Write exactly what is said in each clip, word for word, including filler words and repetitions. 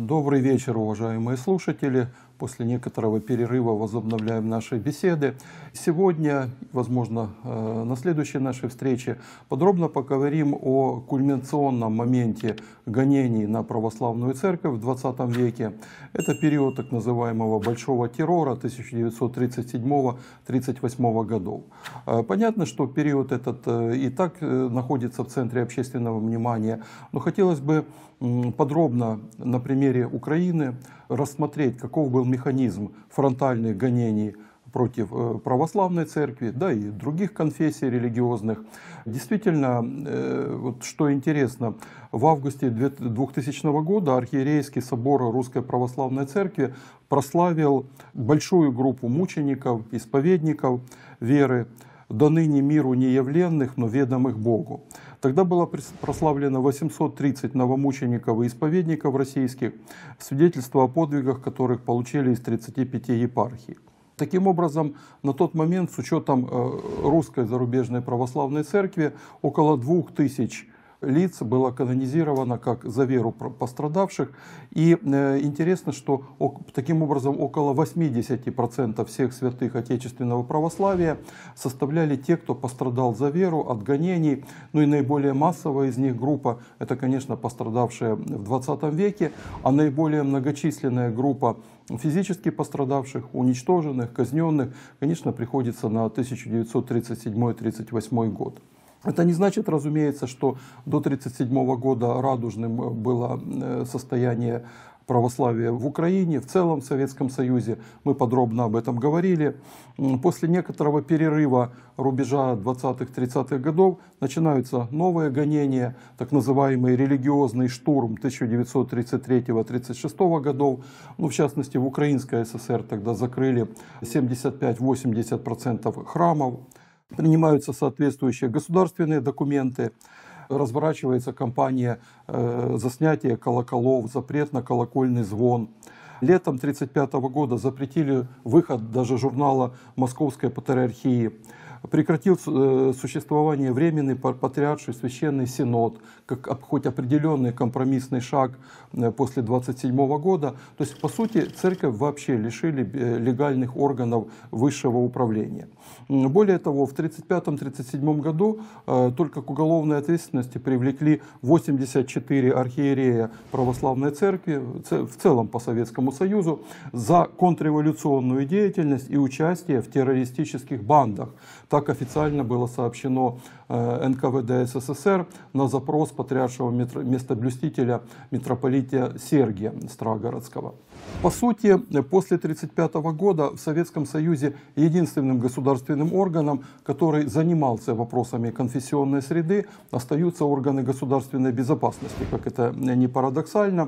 Добрый вечер, уважаемые слушатели. После некоторого перерыва возобновляем наши беседы. Сегодня, возможно, на следующей нашей встрече подробно поговорим о кульминационном моменте гонений на православную церковь в двадцатом веке. Это период так называемого Большого террора тысяча девятьсот тридцать седьмого — тридцать восьмого годов. Понятно, что период этот и так находится в центре общественного внимания, но хотелось бы подробно на примере Украины рассмотреть, каков был механизм фронтальных гонений против православной церкви, да и других конфессий религиозных. Действительно, вот что интересно, в августе двухтысячного года Архиерейский собор Русской Православной Церкви прославил большую группу мучеников, исповедников веры, до ныне миру неявленных, но ведомых Богу. Тогда было прославлено восемьсот тридцать новомучеников и исповедников российских, свидетельства о подвигах которых получили из тридцати пяти епархий. Таким образом, на тот момент, с учетом русской зарубежной православной церкви, около двух тысяч лиц было канонизировано как за веру пострадавших. И э, интересно, что о, таким образом около восьмидесяти процентов всех святых отечественного православия составляли те, кто пострадал за веру от гонений. Ну и наиболее массовая из них группа — это, конечно, пострадавшие в двадцатом веке, а наиболее многочисленная группа физически пострадавших, уничтоженных, казненных, конечно, приходится на тысяча девятьсот тридцать седьмой — тридцать восьмой год. Это не значит, разумеется, что до тысяча девятьсот тридцать седьмого года радужным было состояние православия в Украине, в целом в Советском Союзе. Мы подробно об этом говорили. После некоторого перерыва рубежа двадцатых-тридцатых годов начинаются новые гонения, так называемый религиозный штурм тысяча девятьсот тридцать третьего — тридцать шестого годов. Ну, в частности, в Украинской ССР тогда закрыли семьдесят пять — восемьдесят процентов храмов. Принимаются соответствующие государственные документы, разворачивается кампания э, за снятие колоколов, запрет на колокольный звон. Летом тысяча девятьсот тридцать пятого года запретили выход даже журнала Московской Патриархии. Прекратил существование временный патриарший священный синод, как хоть определенный компромиссный шаг после двадцать седьмого года. То есть, по сути, церковь вообще лишили легальных органов высшего управления. Более того, в тридцать пятом — тридцать седьмом году только к уголовной ответственности привлекли восемьдесят четыре архиерея православной церкви, в целом по Советскому Союзу, за контрреволюционную деятельность и участие в террористических бандах. Так официально было сообщено эн ка вэ дэ СССР на запрос патриаршего местоблюстителя митрополита Сергия Старогородского. По сути, после тысяча девятьсот тридцать пятого года в Советском Союзе единственным государственным органом, который занимался вопросами конфессионной среды, остаются органы государственной безопасности, как это ни парадоксально.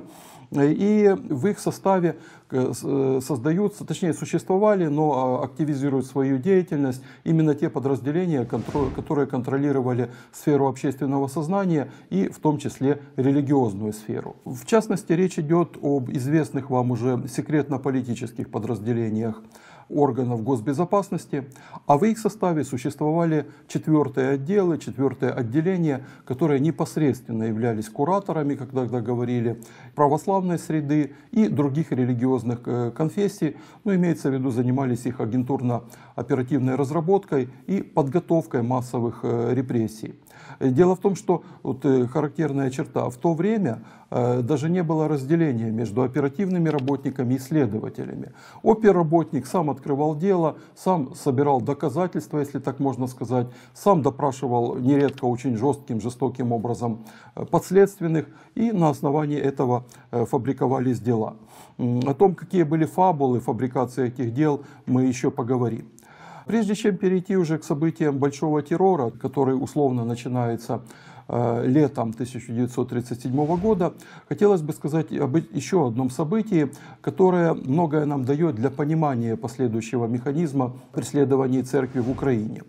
И в их составе создаются, точнее существовали, но активизируют свою деятельность именно те подразделения, которые контролировали сферу общественного сознания и в том числе религиозную сферу. В частности, речь идет об известных вам уже секретно-политических подразделениях органов госбезопасности, а в их составе существовали четвертые отделы, четвертые отделения, которые непосредственно являлись кураторами, как тогда говорили, православной среды и других религиозных конфессий, но имеется в виду, занимались их агентурно-оперативной разработкой и подготовкой массовых репрессий. Дело в том, что вот, характерная черта: в то время э, даже не было разделения между оперативными работниками и следователями. Оперработник сам открывал дело, сам собирал доказательства, если так можно сказать, сам допрашивал нередко очень жестким, жестоким образом подследственных, и на основании этого э, фабриковались дела. О том, какие были фабулы фабрикации этих дел, мы еще поговорим. Прежде чем перейти уже к событиям Большого террора, который условно начинается э, летом тысяча девятьсот тридцать седьмого года, хотелось бы сказать об еще одном событии, которое многое нам дает для понимания последующего механизма преследования церкви в Украине.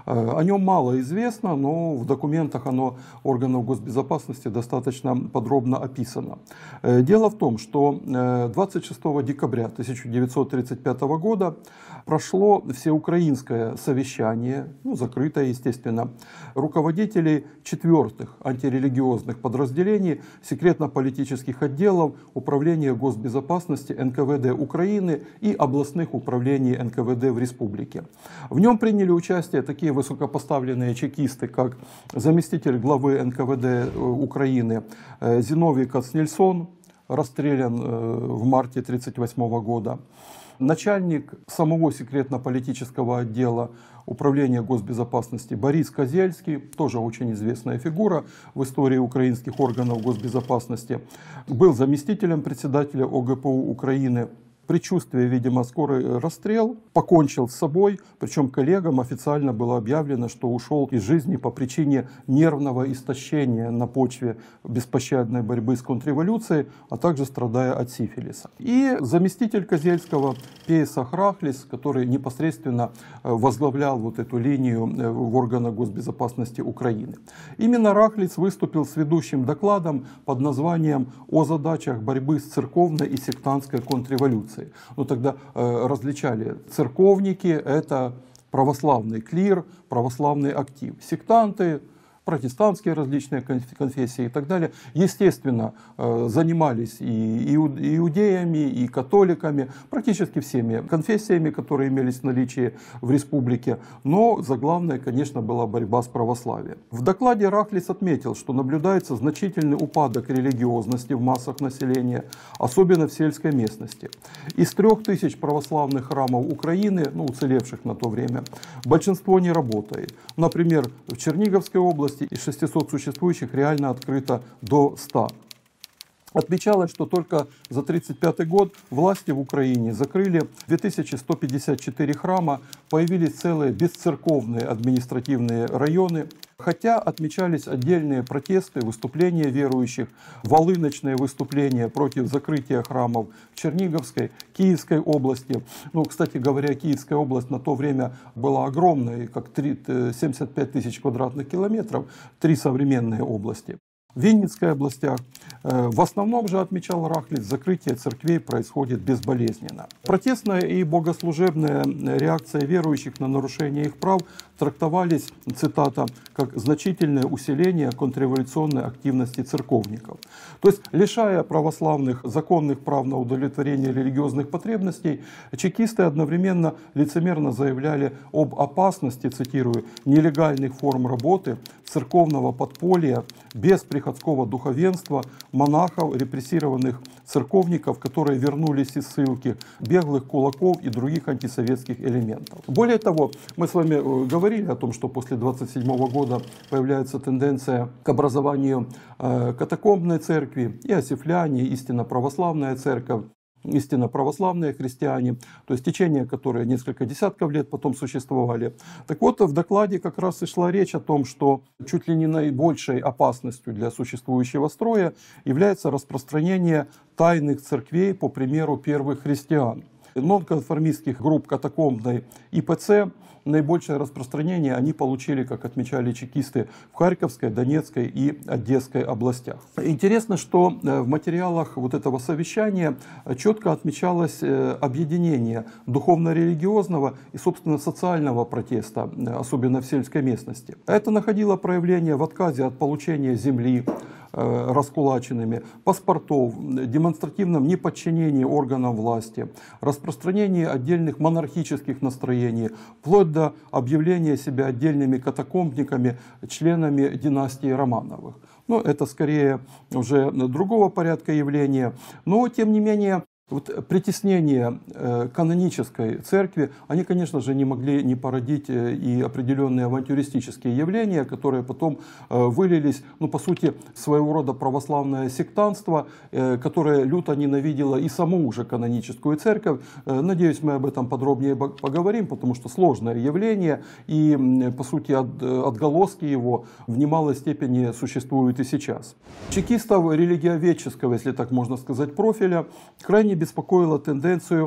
О нем мало известно, но в документах оно органов госбезопасности достаточно подробно описано. Дело в том, что двадцать шестого декабря тысяча девятьсот тридцать пятого года прошло всеукраинское совещание, ну, закрытое, естественно, руководителей четвертых антирелигиозных подразделений, секретно-политических отделов, Управления госбезопасности эн ка вэ дэ Украины и областных управлений эн ка вэ дэ в республике. В нем приняли участие такие высокопоставленные чекисты, как заместитель главы эн ка вэ дэ Украины Зиновий Кацнельсон, расстрелян в марте тысяча девятьсот тридцать восьмого года, начальник самого секретно-политического отдела Управления госбезопасности Борис Козельский, тоже очень известная фигура в истории украинских органов госбезопасности, был заместителем председателя о гэ пэ у Украины. Предчувствие, видимо, скорый расстрел, покончил с собой, причем коллегам официально было объявлено, что ушел из жизни по причине нервного истощения на почве беспощадной борьбы с контрреволюцией, а также страдая от сифилиса. И заместитель Козельского Пейсах Рахлис, который непосредственно возглавлял вот эту линию в органах госбезопасности Украины. Именно Рахлис выступил с ведущим докладом под названием «О задачах борьбы с церковной и сектантской контрреволюцией». Ну, тогда э, различали: церковники — это православный клир, православный актив, сектанты, протестантские различные конфессии и так далее, естественно, занимались и иудеями, и католиками, практически всеми конфессиями, которые имелись в наличии в республике, но заглавная, конечно, была борьба с православием. В докладе Рахлис отметил, что наблюдается значительный упадок религиозности в массах населения, особенно в сельской местности. Из трех тысяч православных храмов Украины, ну, уцелевших на то время, большинство не работает. Например, в Черниговской области из шестисот существующих реально открыто до ста. Отмечалось, что только за тридцать пятый год власти в Украине закрыли две тысячи сто пятьдесят четыре храма, появились целые бесцерковные административные районы. Хотя отмечались отдельные протесты, выступления верующих, волыночные выступления против закрытия храмов в Черниговской, Киевской области. Ну, кстати говоря, Киевская область на то время была огромной, как семьдесят пять тысяч квадратных километров, три современные области. В Винницкой областях. В основном же, отмечал Рахлис, закрытие церквей происходит безболезненно. Протестная и богослужебная реакция верующих на нарушение их прав трактовались, цитата, как значительное усиление контрреволюционной активности церковников. То есть, лишая православных законных прав на удовлетворение религиозных потребностей, чекисты одновременно лицемерно заявляли об опасности, цитирую, нелегальных форм работы, церковного подполья, без приходского духовенства, монахов, репрессированных церковников, которые вернулись из ссылки, беглых кулаков и других антисоветских элементов. Более того, мы с вами говорили о том, что после двадцать седьмого года появляется тенденция к образованию катакомбной церкви, и иосифляне, истинно православная церковь, истинно православные христиане, то есть течения, которые несколько десятков лет потом существовали. Так вот, в докладе как раз и шла речь о том, что чуть ли не наибольшей опасностью для существующего строя является распространение тайных церквей по примеру первых христиан. Нонконформистских групп катакомбной и пэ цэ наибольшее распространение они получили, как отмечали чекисты, в Харьковской, Донецкой и Одесской областях. Интересно, что в материалах вот этого совещания четко отмечалось объединение духовно-религиозного и, собственно, социального протеста, особенно в сельской местности. Это находило проявление в отказе от получения земли раскулаченными, паспортов, демонстративном неподчинении органам власти, распространении отдельных монархических настроений, вплоть до объявления себя отдельными катакомбниками, членами династии Романовых. Ну, это скорее уже другого порядка явления, но тем не менее вот притеснение э, канонической церкви, они, конечно же, не могли не породить э, и определенные авантюристические явления, которые потом э, вылились, ну, по сути, своего рода православное сектантство, э, которое люто ненавидело и саму уже каноническую церковь. Э, надеюсь, мы об этом подробнее поговорим, потому что сложное явление, и, э, по сути, от, отголоски его в немалой степени существуют и сейчас. Чекистов религиоведческого, если так можно сказать, профиля крайне беспокоила тенденцию к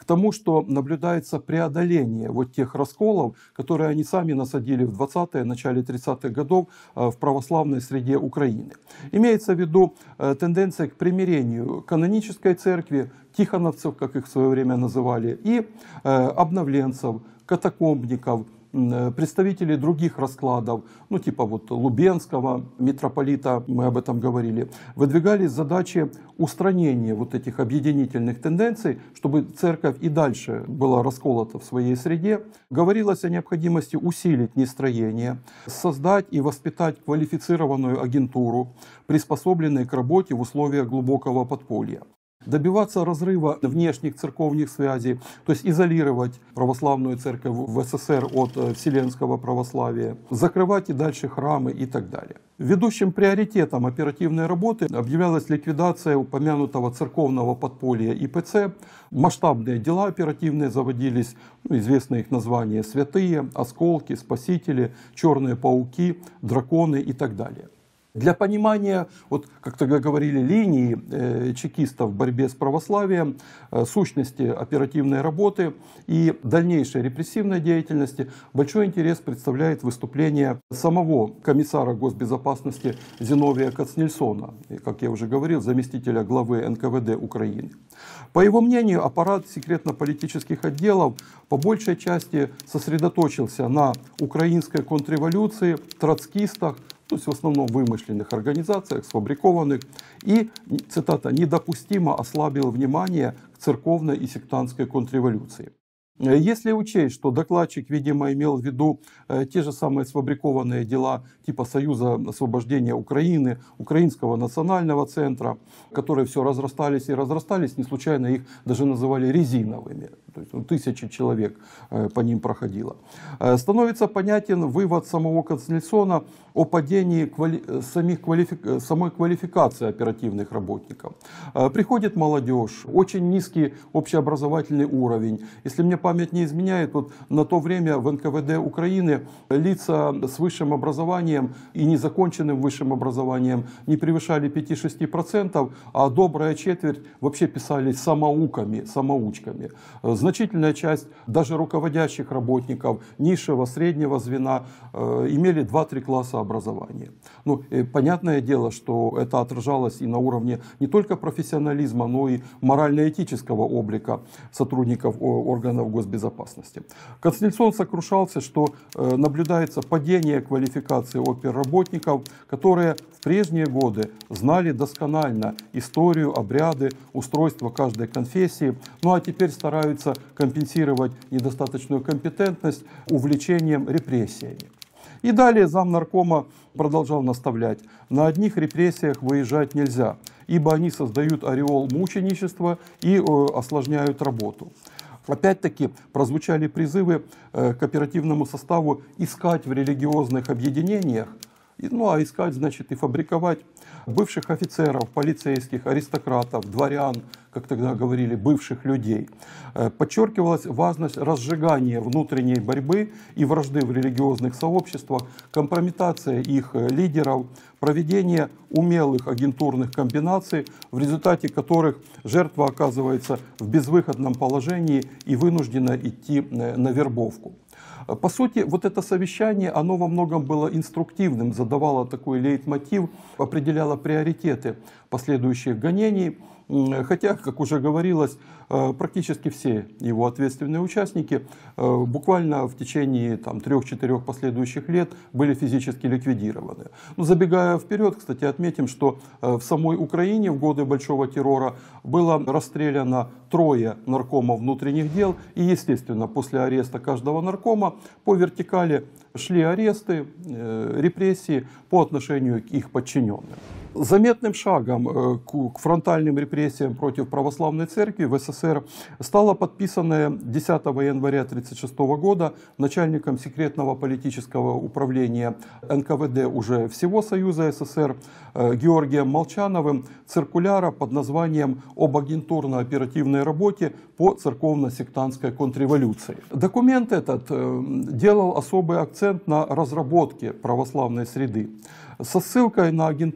к тому, что наблюдается преодоление вот тех расколов, которые они сами насадили в двадцатые, начале тридцатых годов в православной среде Украины. Имеется в виду тенденция к примирению канонической церкви, тихоновцев, как их в свое время называли, и обновленцев, катакомбников, представителей других раскладов, ну типа вот Лубенского, митрополита, мы об этом говорили, выдвигались задачи устранения вот этих объединительных тенденций, чтобы церковь и дальше была расколота в своей среде. Говорилось о необходимости усилить нестроение, создать и воспитать квалифицированную агентуру, приспособленную к работе в условиях глубокого подполья. Добиваться разрыва внешних церковных связей, то есть изолировать православную церковь в СССР от вселенского православия, закрывать и дальше храмы и так далее. Ведущим приоритетом оперативной работы объявлялась ликвидация упомянутого церковного подполья И П Ц. Масштабные дела оперативные заводились, ну, известны их названия: святые, осколки, спасители, черные пауки, драконы и так далее. Для понимания, вот как тогда говорили, линии э, чекистов в борьбе с православием, э, сущности оперативной работы и дальнейшей репрессивной деятельности, большой интерес представляет выступление самого комиссара госбезопасности Зиновия Кацнельсона, как я уже говорил, заместителя главы Н К В Д Украины. По его мнению, аппарат секретно-политических отделов по большей части сосредоточился на украинской контрреволюции, троцкистах, то есть в основном вымышленных организациях, сфабрикованных, и, цитата, «недопустимо ослабил внимание к церковной и сектантской контрреволюции». Если учесть, что докладчик, видимо, имел в виду э, те же самые сфабрикованные дела типа Союза освобождения Украины, Украинского национального центра, которые все разрастались и разрастались, не случайно их даже называли резиновыми, то есть ну, тысячи человек э, по ним проходило, э, становится понятен вывод самого Кацнельсона о падении квали... самих квалифи... самой квалификации оперативных работников. Э, приходит молодежь, очень низкий общеобразовательный уровень. Если мне память не изменяет, вот на то время в Н К В Д Украины лица с высшим образованием и незаконченным высшим образованием не превышали пяти-шести процентов, а добрая четверть вообще писались самоуками, самоучками. Значительная часть даже руководящих работников низшего, среднего звена э, имели два-три класса образования. Ну, понятное дело, что это отражалось и на уровне не только профессионализма, но и морально-этического облика сотрудников органов госбезопасности. Кацнельсон сокрушался, что э, наблюдается падение квалификации оперработников, которые в прежние годы знали досконально историю, обряды, устройство каждой конфессии, ну а теперь стараются компенсировать недостаточную компетентность увлечением репрессиями. И далее замнаркома продолжал наставлять: на одних репрессиях выезжать нельзя, ибо они создают ореол мученичества и э, осложняют работу. Опять-таки прозвучали призывы к оперативному составу искать в религиозных объединениях, ну а искать значит и фабриковать бывших офицеров, полицейских, аристократов, дворян, как тогда говорили, бывших людей. Подчеркивалась важность разжигания внутренней борьбы и вражды в религиозных сообществах, компрометация их лидеров, проведение умелых агентурных комбинаций, в результате которых жертва оказывается в безвыходном положении и вынуждена идти на вербовку. По сути, вот это совещание, оно во многом было инструктивным, задавало такой лейтмотив, определяло приоритеты последующих гонений. Хотя, как уже говорилось, практически все его ответственные участники буквально в течение трех-четырех последующих лет были физически ликвидированы. Но забегая вперед, кстати, отметим, что в самой Украине в годы Большого террора было расстреляно трое наркомов внутренних дел. И, естественно, после ареста каждого наркома по вертикали шли аресты, репрессии по отношению к их подчиненным. Заметным шагом к фронтальным репрессиям против православной церкви в С С С Р стало подписанное десятого января тысяча девятьсот тридцать шестого года начальником секретного политического управления Н К В Д уже всего Союза С С С Р Георгием Молчановым циркуляра под названием «Об агентурно-оперативной работе по церковно-сектантской контрреволюции». Документ этот делал особый акцент на разработке православной среды со ссылкой на агентурные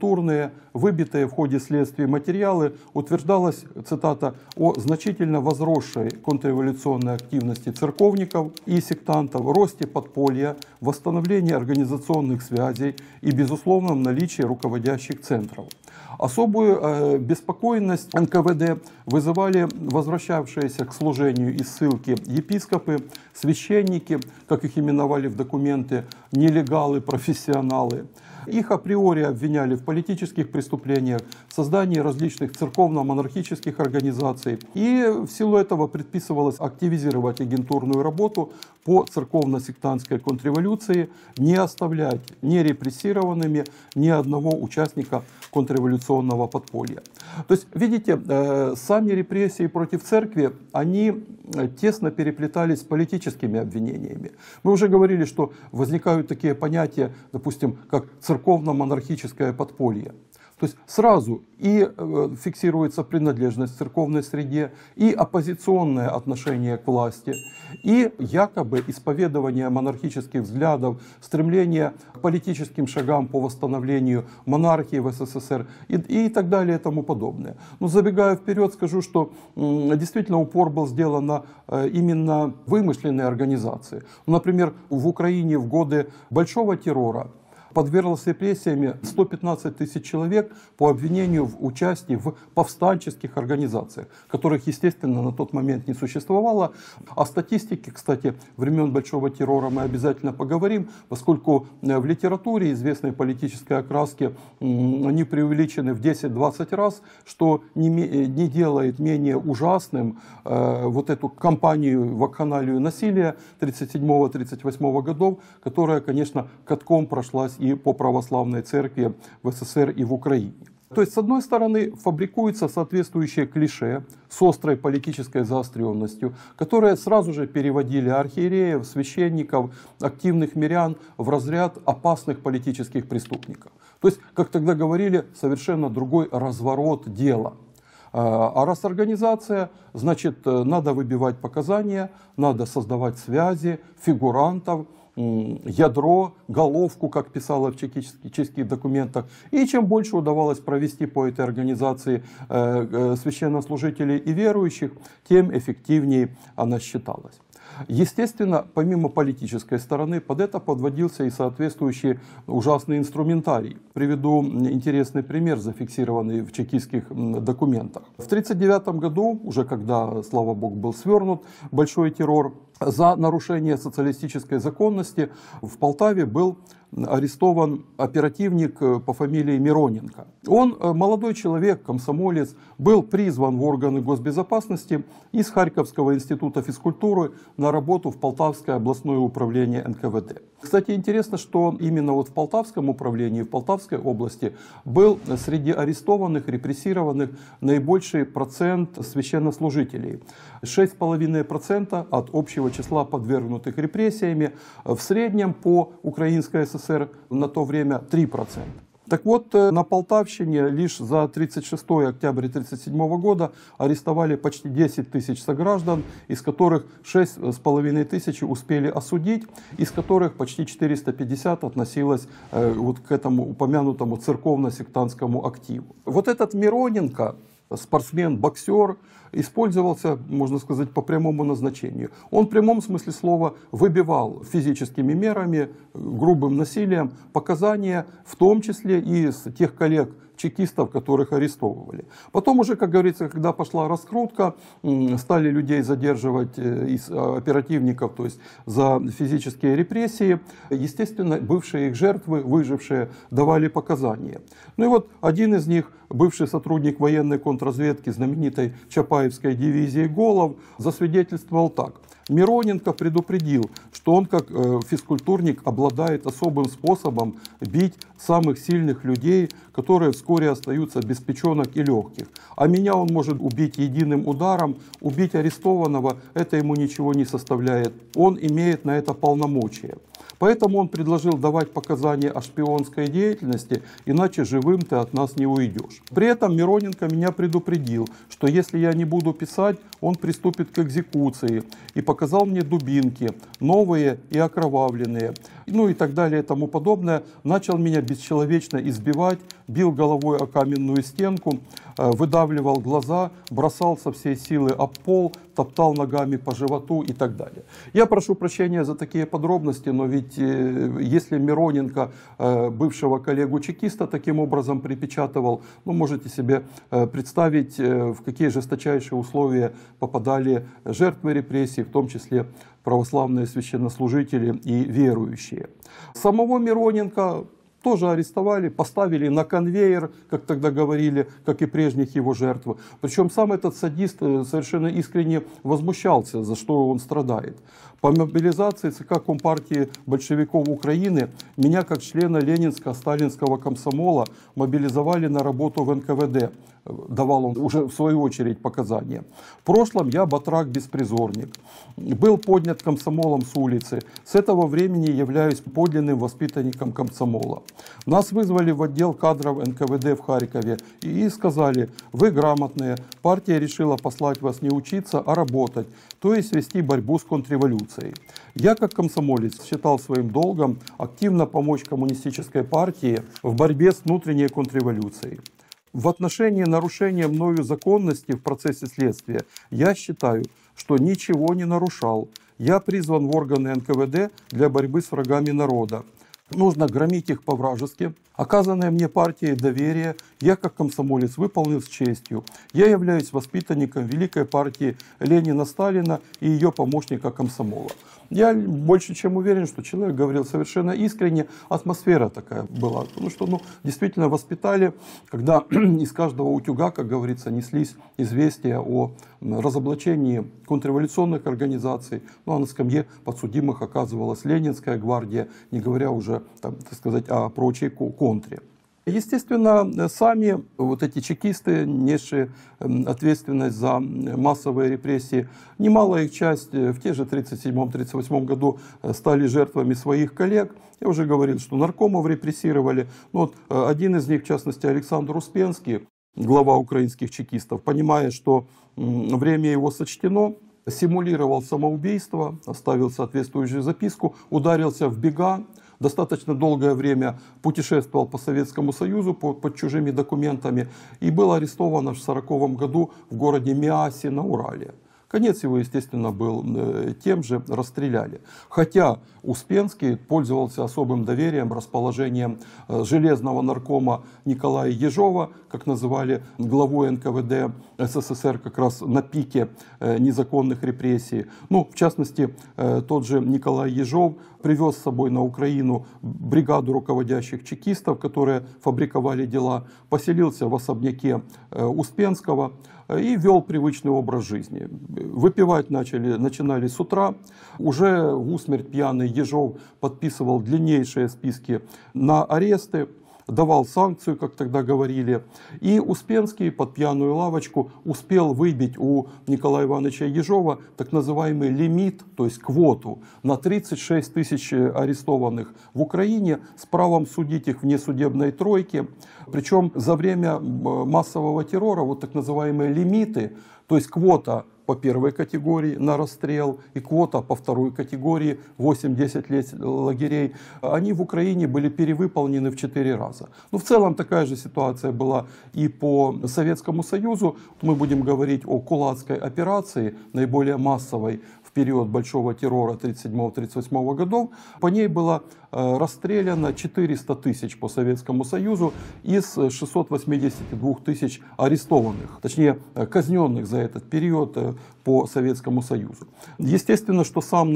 показания, выбитые в ходе следствия материалы, утверждалось, цитата, о значительно возросшей контрреволюционной активности церковников и сектантов, росте подполья, восстановлении организационных связей и безусловном наличии руководящих центров. Особую э, беспокойность эн ка вэ дэ вызывали возвращавшиеся к служению из ссылки епископы, священники, как их именовали в документы, нелегалы, профессионалы. Их априори обвиняли в политических преступлениях, создании различных церковно-монархических организаций. И в силу этого предписывалось активизировать агентурную работу по церковно-сектантской контрреволюции, не оставлять нерепрессированными ни одного участника контрреволюционного подполья. То есть, видите, сами репрессии против церкви, они тесно переплетались с политическими обвинениями. Мы уже говорили, что возникают такие понятия, допустим, как церковно-монархическое подполье. То есть сразу и фиксируется принадлежность к церковной среде, и оппозиционное отношение к власти, и якобы исповедование монархических взглядов, стремление к политическим шагам по восстановлению монархии в эс эс эс эр и, и так далее и тому подобное. Но забегая вперед, скажу, что действительно упор был сделан на именно вымышленные организации. Например, в Украине в годы Большого террора подверглось репрессиями сто пятнадцать тысяч человек по обвинению в участии в повстанческих организациях, которых, естественно, на тот момент не существовало. О статистике, кстати, времен Большого террора мы обязательно поговорим, поскольку в литературе известной политической окраски они преувеличены в десять-двадцать раз, что не, не делает менее ужасным э, вот эту кампанию вакханалию насилия тридцать седьмого — тридцать восьмого годов, которая, конечно, катком прошлась и по православной церкви в эс эс эс эр и в Украине. То есть, с одной стороны, фабрикуется соответствующее клише с острой политической заостренностью, которые сразу же переводили архиереев, священников, активных мирян в разряд опасных политических преступников. То есть, как тогда говорили, совершенно другой разворот дела. А раз организация, значит, надо выбивать показания, надо создавать связи, фигурантов, ядро, головку, как писала в чекистских, чешских документах. И чем больше удавалось провести по этой организации э, э, священнослужителей и верующих, тем эффективнее она считалась. Естественно, помимо политической стороны, под это подводился и соответствующий ужасный инструментарий. Приведу интересный пример, зафиксированный в чекистских документах. В тысяча девятьсот тридцать девятом году, уже когда, слава богу, был свернут большой террор, за нарушение социалистической законности в Полтаве был арестован оперативник по фамилии Мироненко. Он, молодой человек, комсомолец, был призван в органы госбезопасности из Харьковского института физкультуры на работу в Полтавское областное управление эн ка вэ дэ. Кстати, интересно, что именно вот в Полтавском управлении, в Полтавской области был среди арестованных, репрессированных наибольший процент священнослужителей. шесть целых пять десятых процента от общего числа подвергнутых репрессиями, в среднем по Украинской эс эс эс эр на то время три процента. Так вот, на Полтавщине лишь за тридцать шестое октября тридцать седьмого года арестовали почти десять тысяч сограждан, из которых шесть с половиной тысяч успели осудить, из которых почти четыреста пятьдесят относилось э, вот к этому упомянутому церковно-сектантскому активу. Вот этот Мироненко, спортсмен-боксер, использовался, можно сказать, по прямому назначению. Он в прямом смысле слова выбивал физическими мерами, грубым насилием показания, в том числе и с тех коллег, чекистов, которых арестовывали. Потом уже, как говорится, когда пошла раскрутка, стали людей задерживать из оперативников, то есть за физические репрессии. Естественно, бывшие их жертвы, выжившие, давали показания. Ну и вот один из них, бывший сотрудник военной контрразведки знаменитой Чапаевской дивизии Голов, засвидетельствовал так. Мироненко предупредил, что он как физкультурник обладает особым способом бить самых сильных людей, которые вскоре остаются без печенок и легких. А меня он может убить единым ударом, убить арестованного, это ему ничего не составляет. Он имеет на это полномочия. Поэтому он предложил давать показания о шпионской деятельности, иначе живым ты от нас не уйдешь. При этом Мироненко меня предупредил, что если я не буду писать, он приступит к экзекуции. И показал мне дубинки, новые и окровавленные, ну и так далее и тому подобное. Начал меня бесчеловечно избивать, бил головой о каменную стенку, выдавливал глаза, бросал со всей силы об пол, топтал ногами по животу и так далее. Я прошу прощения за такие подробности, но ведь если Мироненко бывшего коллегу-чекиста таким образом припечатывал, ну, можете себе представить, в какие жесточайшие условия попадали жертвы репрессий, в том числе православные священнослужители и верующие. Самого Мироненко тоже арестовали, поставили на конвейер, как тогда говорили, как и прежних его жертв. Причем сам этот садист совершенно искренне возмущался, за что он страдает. По мобилизации ЦК Компартии большевиков Украины меня, как члена Ленинско-Сталинского комсомола, мобилизовали на работу в эн ка вэ дэ. Давал он уже в свою очередь показания. В прошлом я батрак-беспризорник. Был поднят комсомолом с улицы. С этого времени являюсь подлинным воспитанником комсомола. Нас вызвали в отдел кадров эн ка вэ дэ в Харькове и сказали: вы грамотные, партия решила послать вас не учиться, а работать, то есть вести борьбу с контрреволюцией. Я, как комсомолец, считал своим долгом активно помочь коммунистической партии в борьбе с внутренней контрреволюцией. В отношении нарушения мною законности в процессе следствия я считаю, что ничего не нарушал. Я призван в органы эн ка вэ дэ для борьбы с врагами народа. Нужно громить их по-вражески. Оказанное мне партией доверие я, как комсомолец, выполнил с честью. Я являюсь воспитанником великой партии Ленина-Сталина и ее помощника комсомола. Я больше чем уверен, что человек говорил совершенно искренне, атмосфера такая была. Потому что ну, действительно воспитали, когда из каждого утюга, как говорится, неслись известия о разоблачении контрреволюционных организаций. Ну, а на скамье подсудимых оказывалась Ленинская гвардия, не говоря уже, там, так сказать, о прочей контре. Естественно, сами вот эти чекисты, несшие ответственность за массовые репрессии, немалая их часть в те же тридцать седьмом — тридцать восьмом году стали жертвами своих коллег. Я уже говорил, что наркомов репрессировали. Ну, вот один из них, в частности, Александр Успенский, глава украинских чекистов, понимая, что время его сочтено, симулировал самоубийство, оставил соответствующую записку, ударился в бега. Достаточно долгое время путешествовал по Советскому Союзу под, под чужими документами и был арестован аж в сороковом году в городе Миасе на Урале. Конец его, естественно, был тем же, расстреляли. Хотя Успенский пользовался особым доверием, расположением железного наркома Николая Ежова, как называли главу эн ка вэ дэ эс эс эс эр как раз на пике незаконных репрессий. Ну, в частности, тот же Николай Ежов привез с собой на Украину бригаду руководящих чекистов, которые фабриковали дела, поселился в особняке Успенского и вел привычный образ жизни. Выпивать начали, начинали с утра. Уже в усмерть пьяный Ежов подписывал длиннейшие списки на аресты, давал санкцию, как тогда говорили. И Успенский под пьяную лавочку успел выбить у Николая Ивановича Ежова так называемый лимит, то есть квоту, на тридцать шесть тысяч арестованных в Украине с правом судить их в несудебной тройке. Причем за время массового террора вот так называемые лимиты, то есть квота по первой категории на расстрел и квота по второй категории восемь-десять лет лагерей, они в Украине были перевыполнены в четыре раза. Но в целом такая же ситуация была и по Советскому Союзу. Мы будем говорить о кулацкой операции, наиболее массовой в период большого террора тридцать седьмого — тридцать восьмого годов. По ней было расстреляно четыреста тысяч по Советскому Союзу из шестисот восьмидесяти двух тысяч арестованных, точнее казненных за этот период по Советскому Союзу. Естественно, что сам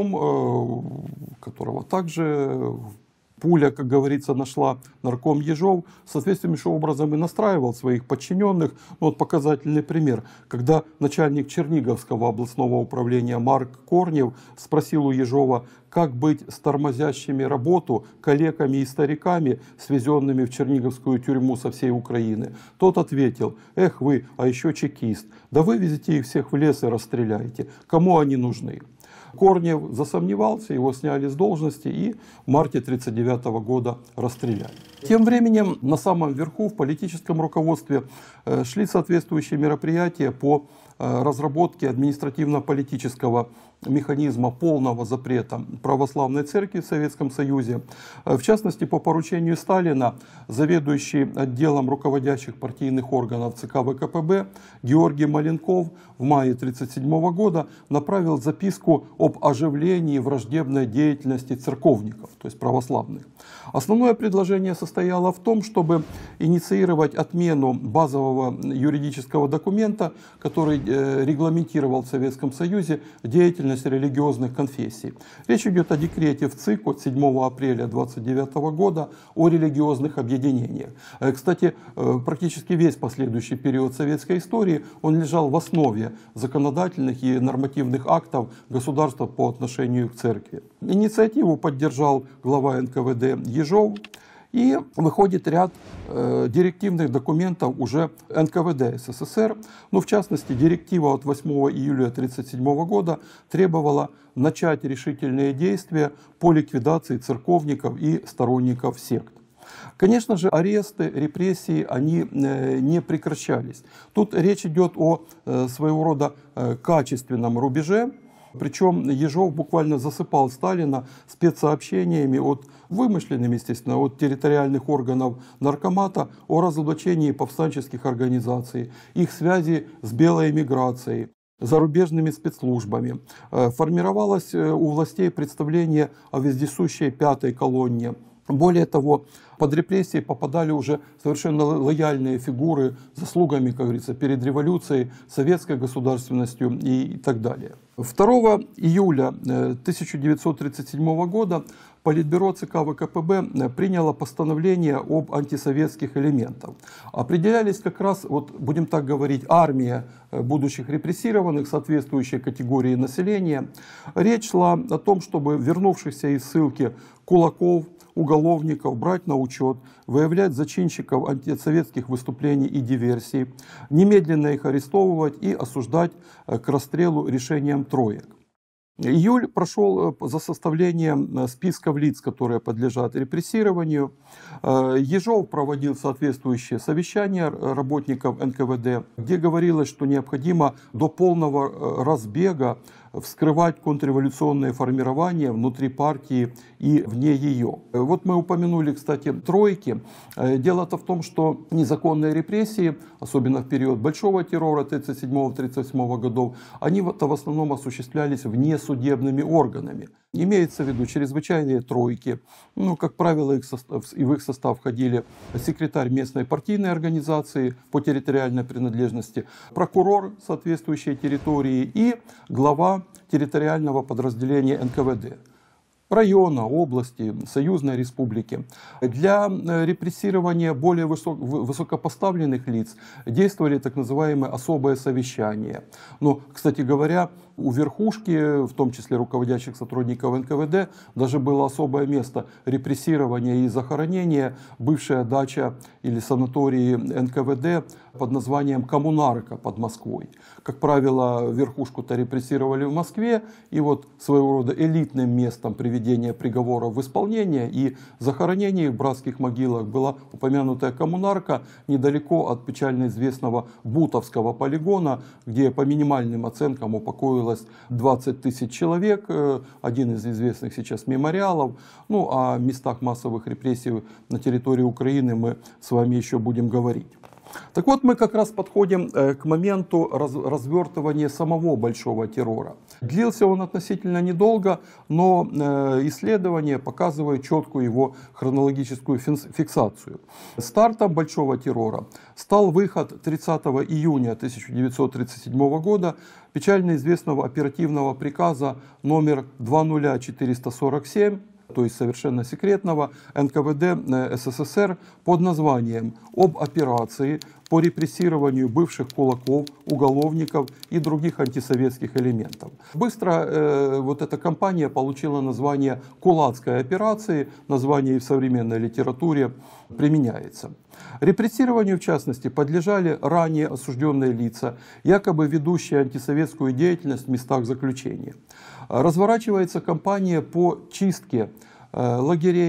нарком, которого также пуля, как говорится, нашла, нарком Ежов, соответствующим образом и настраивал своих подчиненных. Ну, вот показательный пример, когда начальник Черниговского областного управления Марк Корнев спросил у Ежова, как быть с тормозящими работу коллегами и стариками, свезенными в Черниговскую тюрьму со всей Украины. Тот ответил: эх вы, а еще чекист, да вывезите их всех в лес и расстреляйте, кому они нужны? Корнев засомневался, его сняли с должности и в марте тысяча девятьсот тридцать девятого года расстреляли. Тем временем на самом верху в политическом руководстве шли соответствующие мероприятия по разработки административно-политического механизма полного запрета православной церкви в Советском Союзе. В частности, по поручению Сталина, заведующий отделом руководящих партийных органов ЦК ВКПБ Георгий Маленков в мае тысяча девятьсот тридцать седьмого года направил записку об оживлении враждебной деятельности церковников, то есть православных. Основное предложение состояло в том, чтобы инициировать отмену базового юридического документа, который регламентировал в Советском Союзе деятельность религиозных конфессий. Речь идет о декрете в ЦИК от седьмого апреля двадцать девятого года о религиозных объединениях. Кстати, практически весь последующий период советской истории он лежал в основе законодательных и нормативных актов государства по отношению к церкви. Инициативу поддержал глава эн ка вэ дэ Ежов. И выходит ряд э, директивных документов уже эн ка вэ дэ эс эс эс эр. Ну, в частности, директива от восьмого июля тысяча девятьсот тридцать седьмого года требовала начать решительные действия по ликвидации церковников и сторонников сект. Конечно же, аресты, репрессии, они э, не прекращались. Тут речь идет о э, своего рода э, качественном рубеже. Причем Ежов буквально засыпал Сталина спецсообщениями от вымышленными, естественно, от территориальных органов наркомата о разоблачении повстанческих организаций, их связи с белой эмиграцией, зарубежными спецслужбами. Формировалось у властей представление о вездесущей пятой колонне. Более того, под репрессии попадали уже совершенно лояльные фигуры, заслугами, как говорится, перед революцией, советской государственностью и так далее. второго июля тысяча девятьсот тридцать седьмого года Политбюро ЦК ВКПБ приняло постановление об антисоветских элементах. Определялись как раз, вот будем так говорить, армия будущих репрессированных, соответствующей категории населения. Речь шла о том, чтобы вернувшихся из ссылки кулаков, уголовников брать на учет, выявлять зачинщиков антисоветских выступлений и диверсий, немедленно их арестовывать и осуждать к расстрелу решением троек. Июль прошел за составлением списков лиц, которые подлежат репрессированию. Ежов проводил соответствующие совещания работников эн ка вэ дэ, где говорилось, что необходимо до полного разбега вскрывать контрреволюционные формирования внутри партии и вне ее. Вот мы упомянули, кстати, тройки. Дело-то в том, что незаконные репрессии, особенно в период Большого террора тридцать седьмого — тридцать восьмого годов, они-то в основном осуществлялись внесудебными органами. Имеется в виду чрезвычайные тройки. Ну, как правило, их состав, и в их состав входили секретарь местной партийной организации по территориальной принадлежности, прокурор соответствующей территории и глава территориального подразделения эн ка вэ дэ. Района, области, союзной республики. Для репрессирования более высокопоставленных лиц действовали так называемые особые совещания. Но, кстати говоря, у верхушки, в том числе руководящих сотрудников эн ка вэ дэ, даже было особое место репрессирования и захоронения, бывшая дача или санатории эн ка вэ дэ под названием Коммунарка под Москвой. Как правило, верхушку-то репрессировали в Москве, и вот своего рода элитным местом приведения приговоров в исполнение и захоронения в братских могилах была упомянутая Коммунарка недалеко от печально известного Бутовского полигона, где по минимальным оценкам упокоилось двадцать тысяч человек, один из известных сейчас мемориалов. Ну, о местах массовых репрессий на территории Украины мы с вами еще будем говорить. Так вот, мы как раз подходим к моменту развертывания самого Большого террора. Длился он относительно недолго, но исследования показывают четкую его хронологическую фиксацию. Стартом Большого террора стал выход тридцатого июня тысяча девятьсот тридцать седьмого года печально известного оперативного приказа номер два тысячи четыреста сорок семь, то есть совершенно секретного, эн ка вэ дэ эс эс эс эр под названием «Об операции по репрессированию бывших кулаков, уголовников и других антисоветских элементов». Быстро э, вот эта кампания получила название «Кулацкой операции», название и в современной литературе применяется. Репрессированию, в частности, подлежали ранее осужденные лица, якобы ведущие антисоветскую деятельность в местах заключения. Разворачивается кампания по чистке лагерей,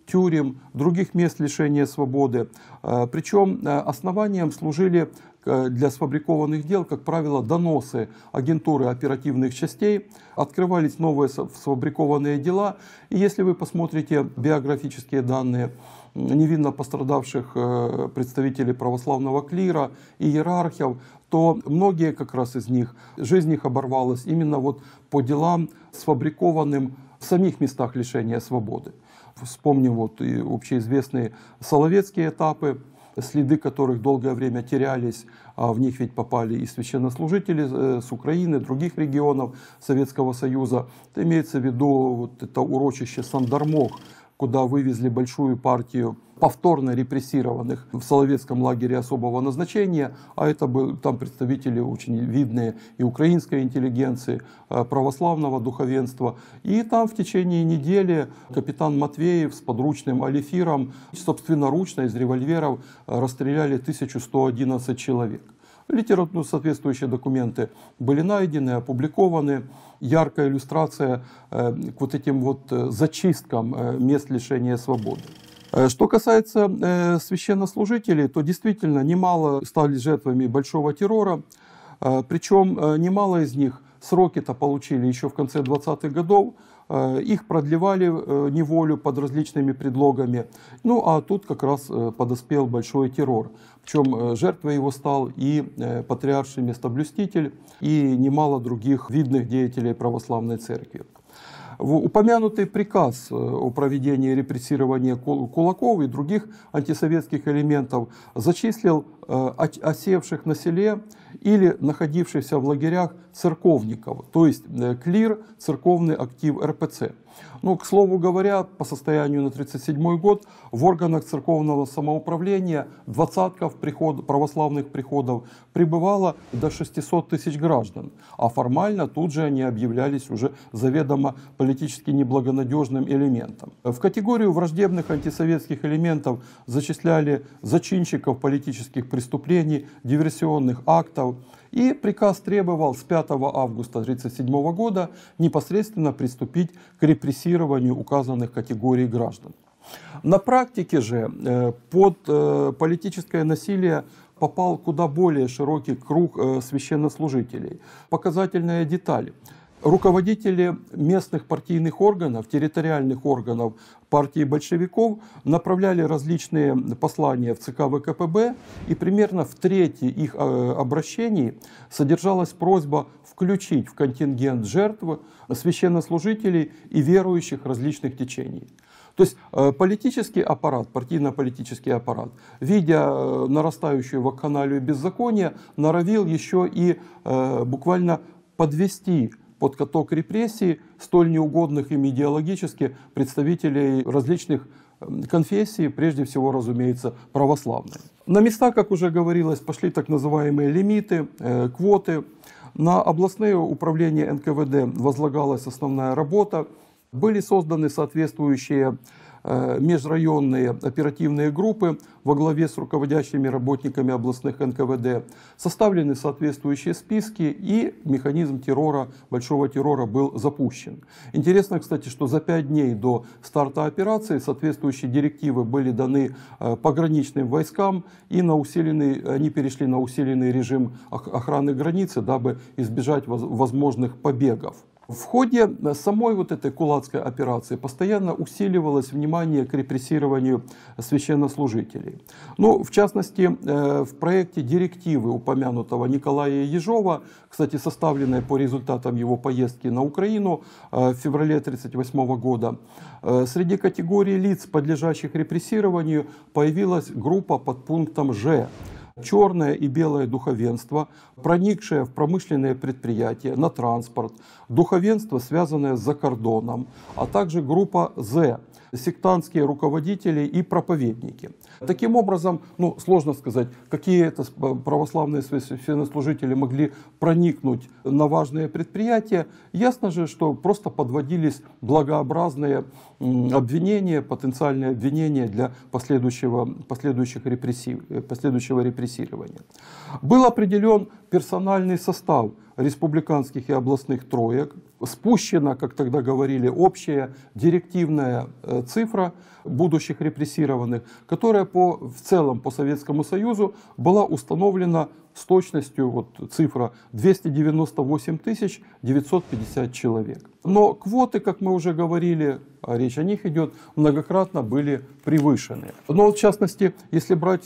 тюрем, других мест лишения свободы. Причем основанием служили для сфабрикованных дел, как правило, доносы агентуры оперативных частей, открывались новые сфабрикованные дела. И если вы посмотрите биографические данные невинно пострадавших представителей православного клира и иерархов, то многие как раз из них, жизнь их оборвалась именно вот по делам, сфабрикованным в самих местах лишения свободы. Вспомним вот и общеизвестные соловецкие этапы, следы которых долгое время терялись, а в них ведь попали и священнослужители с Украины, других регионов Советского Союза. Это имеется в виду вот это урочище Сандармох, куда вывезли большую партию повторно репрессированных в Соловецком лагере особого назначения, а это были там представители очень видные и украинской интеллигенции, православного духовенства. И там в течение недели капитан Матвеев с подручным Алифиром собственноручно из револьверов расстреляли тысячу сто одиннадцать человек. Литературно соответствующие документы были найдены, опубликованы. Яркая иллюстрация к вот этим вот зачисткам мест лишения свободы. Что касается священнослужителей, то действительно немало стали жертвами большого террора. Причем немало из них сроки-то получили еще в конце двадцатых годов. Их продлевали неволю под различными предлогами. Ну а тут как раз подоспел большой террор. Причем жертвой его стал и патриарший местоблюститель, и немало других видных деятелей православной церкви. Упомянутый приказ о проведении репрессирования кулаков и других антисоветских элементов зачислил осевших на селе или находившихся в лагерях церковников, то есть клир, церковный актив эр пэ цэ. Ну, к слову говоря, по состоянию на тридцать седьмой год в органах церковного самоуправления двадцатков приход, православных приходов пребывало до шестисот тысяч граждан, а формально тут же они объявлялись уже заведомо политически неблагонадежным элементом. В категорию враждебных антисоветских элементов зачисляли зачинщиков политических преступлений, диверсионных актов. И приказ требовал с пятого августа тысяча девятьсот тридцать седьмого года непосредственно приступить к репрессированию указанных категорий граждан. На практике же под политическое насилие попал куда более широкий круг священнослужителей. Показательная деталь. Руководители местных партийных органов, территориальных органов партии большевиков направляли различные послания в цэ ка вэ ка пэ бэ, и примерно в трети их обращений содержалась просьба включить в контингент жертв священнослужителей и верующих различных течений. То есть политический аппарат, партийно-политический аппарат, видя нарастающую вакханалию беззакония, норовил еще и буквально подвести под каток репрессий столь неугодных им идеологически представителей различных конфессий, прежде всего, разумеется, православной. На места, как уже говорилось, пошли так называемые лимиты, квоты. На областные управления эн ка вэ дэ возлагалась основная работа. Были созданы соответствующие межрайонные оперативные группы во главе с руководящими работниками областных эн ка вэ дэ, составлены соответствующие списки, и механизм террора, большого террора был запущен. Интересно, кстати, что за пять дней до старта операции соответствующие директивы были даны пограничным войскам, и на усиленный, они перешли на усиленный режим охраны границы, дабы избежать возможных побегов. В ходе самой вот этой кулацкой операции постоянно усиливалось внимание к репрессированию священнослужителей. Ну, в частности, в проекте директивы упомянутого Николая Ежова, кстати, составленной по результатам его поездки на Украину в феврале тысяча девятьсот тридцать восьмого года, среди категорий лиц, подлежащих репрессированию, появилась группа под пунктом Ж. Черное и белое духовенство, проникшее в промышленные предприятия, на транспорт, духовенство, связанное с закордоном, а также группа З, сектантские руководители и проповедники. Таким образом, ну, сложно сказать, какие это православные священнослужители могли проникнуть на важные предприятия. Ясно же, что просто подводились благообразные обвинения, потенциальные обвинения для последующего, последующих репрессив, последующего репрессирования. Был определен персональный состав республиканских и областных троек. спущена, как тогда говорили, общая директивная цифра будущих репрессированных, которая по, в целом по Советскому Союзу была установлена с точностью, вот цифра двести девяносто восемь тысяч девятьсот пятьдесят человек. Но квоты, как мы уже говорили, речь о них идет, многократно были превышены. Но в частности, если брать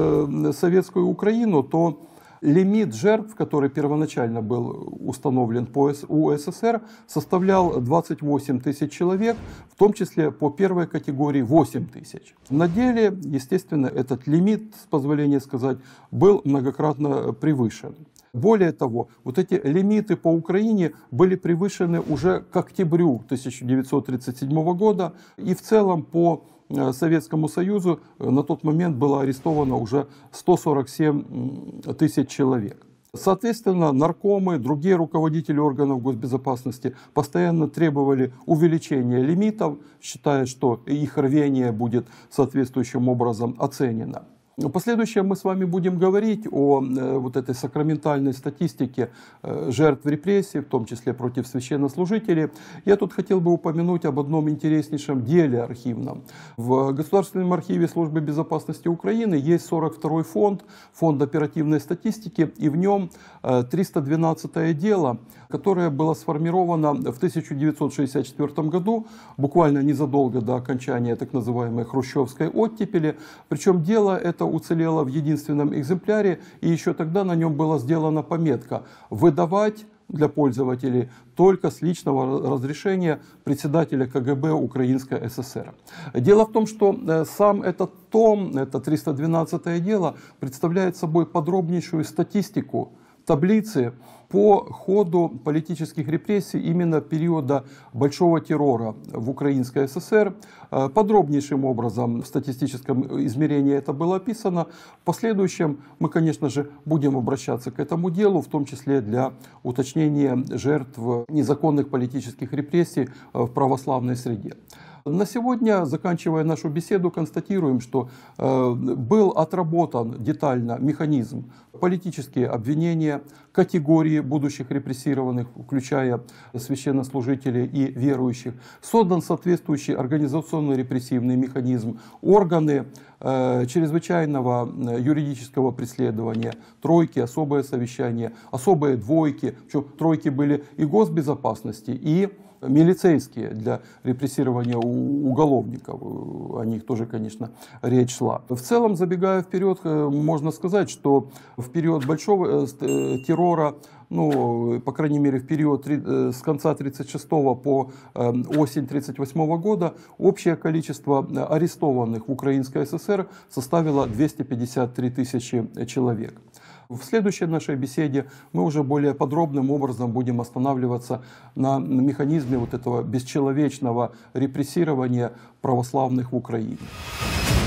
э, советскую Украину, то лимит жертв, который первоначально был установлен по УССР, составлял двадцать восемь тысяч человек, в том числе по первой категории восемь тысяч. На деле, естественно, этот лимит, с позволения сказать, был многократно превышен. Более того, вот эти лимиты по Украине были превышены уже к октябрю тысяча девятьсот тридцать седьмого года, и в целом по Советскому Союзу на тот момент было арестовано уже сто сорок семь тысяч человек. Соответственно, наркомы, другие руководители органов госбезопасности постоянно требовали увеличения лимитов, считая, что их рвение будет соответствующим образом оценено. В последующем мы с вами будем говорить о вот этой сакраментальной статистике жертв репрессий, в том числе против священнослужителей. Я тут хотел бы упомянуть об одном интереснейшем деле архивном. В Государственном архиве Службы безопасности Украины есть сорок второй фонд, фонд оперативной статистики, и в нем триста двенадцатое дело, которое было сформировано в тысяча девятьсот шестьдесят четвёртом году, буквально незадолго до окончания так называемой хрущевской оттепели. Причем дело это уцелело в единственном экземпляре, и еще тогда на нем была сделана пометка «Выдавать для пользователей только с личного разрешения председателя КГБ Украинской ССР». Дело в том, что сам этот том, это триста двенадцатое дело, представляет собой подробнейшую статистику, таблицы по ходу политических репрессий именно периода Большого террора в Украинской ССР. Подробнейшим образом в статистическом измерении это было описано. В последующем мы, конечно же, будем обращаться к этому делу, в том числе для уточнения жертв незаконных политических репрессий в православной среде. На сегодня, заканчивая нашу беседу, констатируем, что э, был отработан детально механизм политические обвинения, категории будущих репрессированных, включая священнослужителей и верующих, создан соответствующий организационно-репрессивный механизм, органы э, чрезвычайного юридического преследования, тройки, особое совещание, особые двойки, причем тройки были и госбезопасности, и милицейские для репрессирования уголовников, о них тоже, конечно, речь шла. В целом, забегая вперед, можно сказать, что в период большого террора, ну, по крайней мере, в период с конца тридцать шестого по осень тридцать восьмого года общее количество арестованных в Украинской ССР составило двести пятьдесят три тысячи человек. В следующей нашей беседе мы уже более подробным образом будем останавливаться на механизме вот этого бесчеловечного репрессирования православных в Украине.